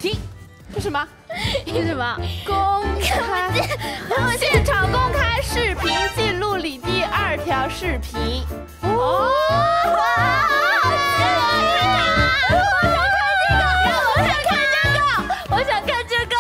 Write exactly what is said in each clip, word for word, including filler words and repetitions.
停，是什么？ 是什么？ 公开现场公开视频记录里第二条视频。哦，哇，好激动！我想看这个，我想看这个，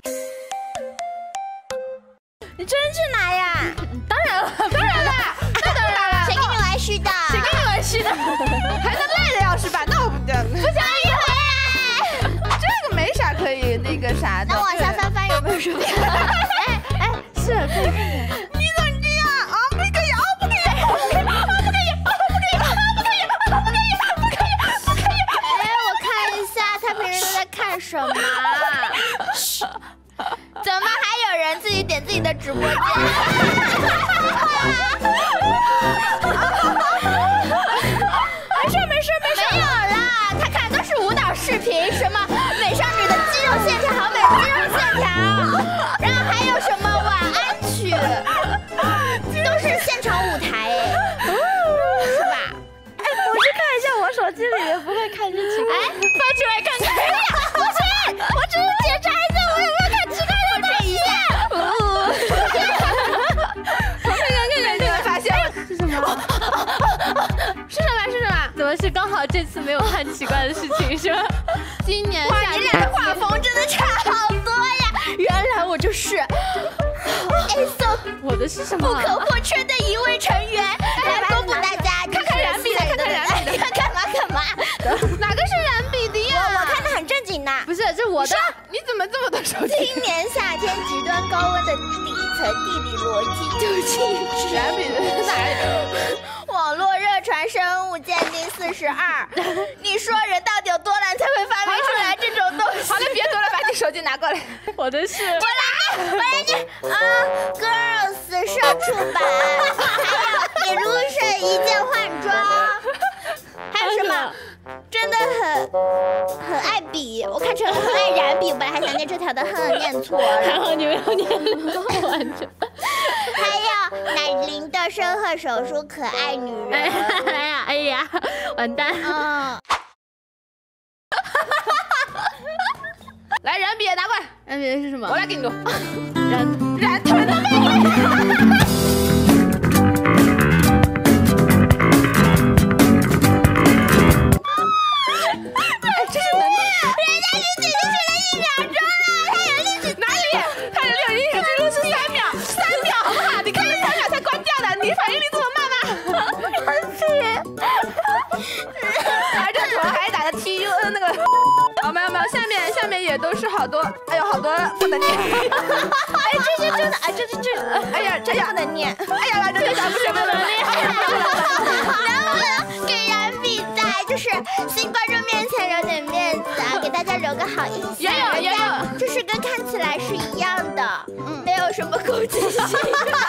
你真去拿呀？ 当然了，当然了，那当然了。 谁跟你玩虚的？ 谁跟你玩虚的？还能赖着要是吧？那我不不想一回。这个没啥可以那个啥的。 那往下翻翻有没有什么？ 哎哎，是可以看看。你怎么这样啊？不可以啊！不可以！不可以！不可以！不可以！不可以！不可以！不可以！不可以！ 哎，我看一下他平时都在看什么。嘘，怎么还有人自己点自己的直播间？没事没事没事，没有啦，他看的都是舞蹈视频，什么美少女的肌肉线条，好美的肌肉线条，然后还有什么晚安曲，都是现场舞台，哎，是吧？ 哎，我去看一下我手机里面，不会看这奇怪。哎，放出来看看。不是，我只是检查一下我有没有看奇怪的东西。我看看看看，这个发现了是什么？是什么？是什么？ 怎么是刚好这次没有看奇怪的事情是吧？ 今年哇， 夏天你俩的画风真的差好多呀！原来我就是 A S O 我的是什么？ 不可或缺的一位成员，来公布大家看看燃笔的，看看燃笔的， 干嘛干嘛？ 哪个是燃笔的呀？ 我我看的很正经的。 不是，这是我的。 你怎么这么多手机？ 今年夏天极端高温的底层地理逻辑究竟是燃笔的是哪里？ 网络热传生物鉴定四十二，你说人到底有多懒才会发明出来这种东西？ 好了，别多了，把你手机拿过来。 我的是。 我来，我来你啊 ，Girls 社畜版，还有 Illusion 一键换装，还有什么？真的很很爱笔，我看成很爱染笔，我本来还想念这条的，哼，念错了。 还好你没有念完整。 还有奶铃的深褐手术，可爱女人。 哎呀哎呀，完蛋！ 嗯。 来，燃笔拿过来。 燃笔是什么？ 我来给你读。 燃燃团的魅力。这是能力， 人家是姐姐出来一秒钟了，他有历史哪里？他的历史记录是三秒，三秒好不好？你看这三秒才关掉的，你反应力这么慢吗？ 生气。 而且我还打的 T U N 那个，哦没有没有，下面下面也都是好多，哎呦好多不能念。 哎，这些真的，哎，这这这， 哎呀这样不能念。 哎呀，这这不是不能念。 能不能给燃笔在就是新观众面前留点面子啊？给大家留个好印象。 也有也有， 就是跟看起来是一样的，嗯，没有什么攻击性。